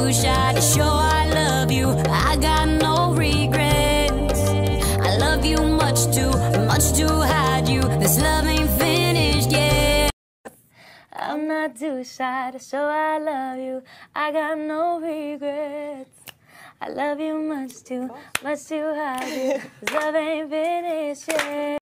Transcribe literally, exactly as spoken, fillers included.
too shy to show I love you. I got no regrets. I love you much too, much to hide you. This love ain't finished yet. I'm not too shy to show I love you. I got no regrets. I love you much too, much to hide you. This love ain't finished yet.